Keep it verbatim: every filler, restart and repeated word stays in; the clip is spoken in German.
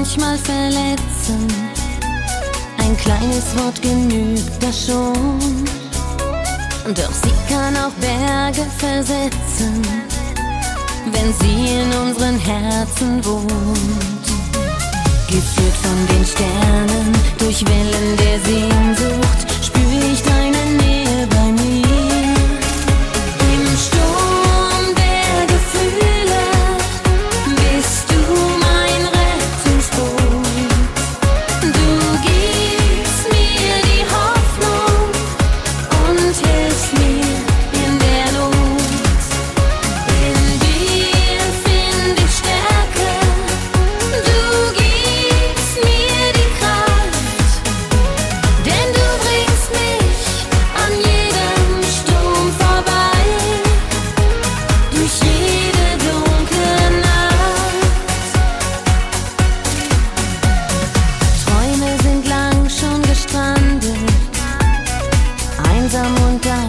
manchmal verletzen. Ein kleines Wort genügt da schon. Doch sie kann auch Berge versetzen, wenn sie in unseren Herzen wohnt. Geführt von den Sternen, durch Wellen der Sehnsucht, spür ich deine Nähe bei mir. Im Sturm der Gefühle bist du mein Rettungsboot. Du gibst mir die Hoffnung und hilfst mir in der Not. In dir find ich Stärke, du gibst mir die Kraft, denn du bringst mich an jedem Sturm vorbei, durch jede dunkle Nacht. Träume sind lang schon gestrandet, einsam und da